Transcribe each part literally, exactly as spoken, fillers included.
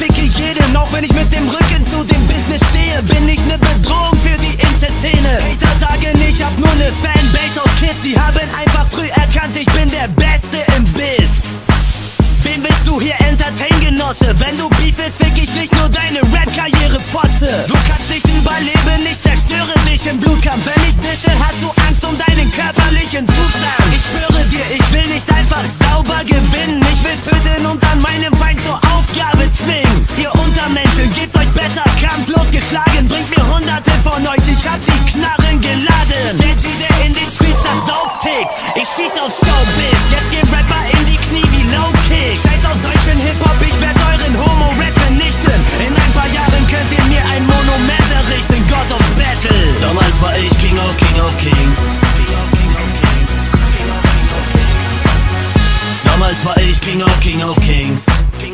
ficke jeden, auch wenn ich mit dem Rücken zu dem Business stehe. Bin ich ne Bedrohung für die Insta-Szene. Hater sagen, ich hab nur ne Fanbase aus Kids. Sie haben einfach früh erkannt, ich bin der Beste im Biss. Wen willst du hier entertain, Genosse? Wenn du Beef willst, fick ich nicht nur deine Rap-Karriere, Fotze. Du kannst nicht überleben, ich zerstöre dich im Blutkampf. Wenn ich disse, hast du Angst um deinen körperlichen Zustand. Ich schwöre dir, ich will nicht einfach sauber gewinnen. Ich will töten und dann meinem Feind zur Aufgabe zwingen. Ihr Untermenschen, gebt euch besser kampflos geschlagen. Bringt mir hunderte von euch, ich hab die Knarren geladen. Der G, der in den Streets das Dope tickt. Ich schieß auf Showbiz, jetzt gehen Rapper in die Knie wie Low-Kick. Scheiß auf deutschen Hip-Hop, ich werd euren Homo-Rap vernichten. In ein paar Jahren könnt ihr mir ein Monument errichten, God of Battle. Damals war ich King of King of Kings. Damals war ich King of King of Kings.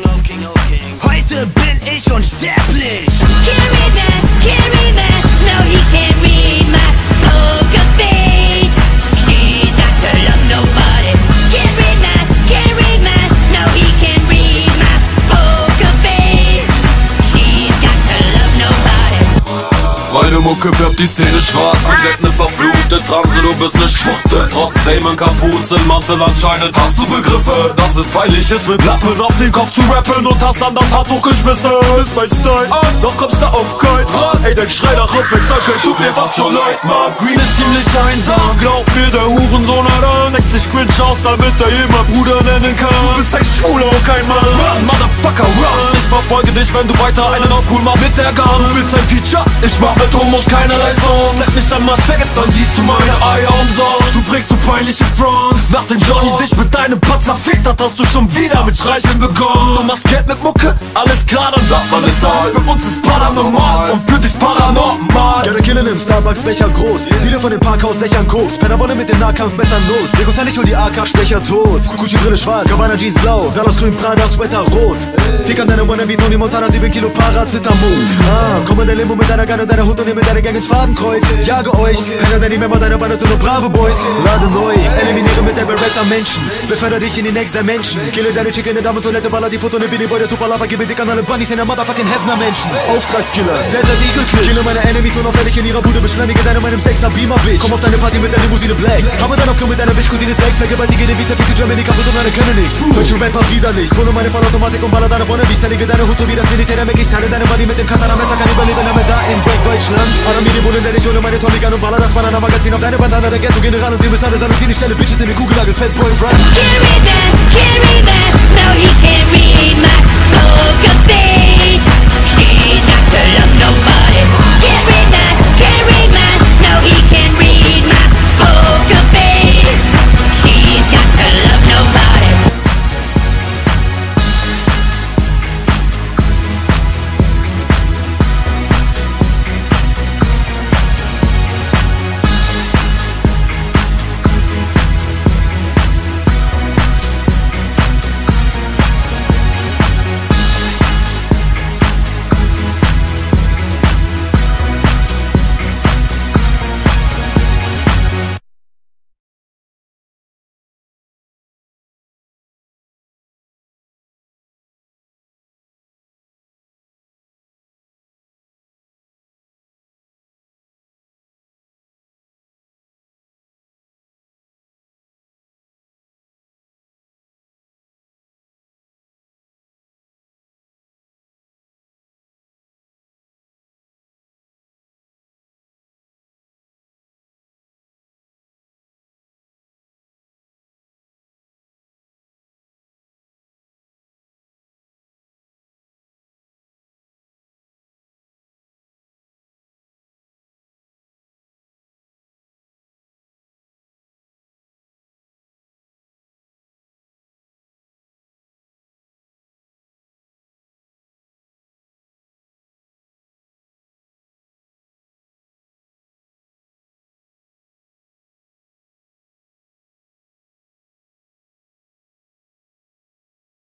Heute bin ich unsterblich. Can't read that, can't read that. No, he can't read my poker face. He's got to love nobody. Can't read that, can't read that. No, he can't read my poker face. She's got to love nobody. Meine Mucke färbt die Szene schwarz. Komplett ne verfluchte Transe, du bist ne Schwuchte. Trotzdem in Kapuzenmantel anscheinend hast du Begriffe. Dass es peinlich ist, mit Lappen auf den Kopf zu rappen. Und hast dann das Handtuch geschmissen. Ist mein Style, doch kommst du auf keinen Mann. Ey, dein Schrei nach Aufmerksamkeit tut mir fast schon leid, Mann. Green ist ziemlich einsam, glaub mir, der Hurensohn hat an. Deckt sich cringe aus, damit er immer Bruder nennen kann. Du bist ein Schwuler und kein Mann. Run, Motherfucker, run. Ich verfolge dich, wenn du weiter einen auf cool machst mit der Gun. Du willst ein Feature? Ich mach mit Homos keinerlei Songs. Lass mich am Marsch faggot, dann siehst du meine Eier umsonst. Du bringst so peinliche Fronts. Nach dem Johnny dich mit deinem Patzer fickt, hat hast du schon wieder mit Schreicheln begonnen. Du machst Geld mit Mucke? Alles klar, dann sagt man es halt. Für uns ist paranormal und für dich paranormal. Gerne killen im Starbucks-Becher groß. Dealer von den Parkhausdächern Koks. Pennerwolle mit den Nahkampfmessern los. Der Konzern, ich hol die A K, Stecher tot. Gucci-Brille schwarz, Cabana Jeans blau. Dallas grün, Prada, Sweater rot. Dick an deine Wannabe, Tony Montana, sieben Kilo Paracetamol. Ah, komm in der Limo mit deiner Gun und deiner Hut und nehm mit deiner Gang ins Fadenkreuz. Jage euch, keiner der Member deiner Bande sind nur brave Boys. Lade neu, eliminiere mit der Beretta Menschen. Beförder dich in die Next Dimension. Kille deine Chick in der Damentoilette, baller die Foto, ne Billy Boy, der Super Lava. Gebe dick an alle Bunnies in der Motherfucking Hefner Menschen. Auftragskiller, Desert Eagle Clips. Kille meine Enemies unauffällig in ihrer Bude. Beschleunige deine meinem Sex am Beamer, Bitch. Komm auf deine Party mit der Limousine Black. Habe dann auf Klo mit deiner Bitch, Cousine Sex. Vergewaltige den Beats, ficke Germany, kaputt und alle können nichts. Deutsche Rapper widerlich. Pulle meine Vollautomatik und baller deine Wannabes. Zerlege deine Hut so wie das Militär der Mac. Ich teile deine Body mit dem Katana-Messer. Kann überleben, aber da in Break Deutschland. Aramidi Bullen, der ich hole meine Tommy Gun und baller das Banana-Magazin auf deine Bandana. Der Ghetto-General und dem ist alles salutieren. Ich stelle Bitches in den Kugellager. Fatboy Run. Can't read that, can't read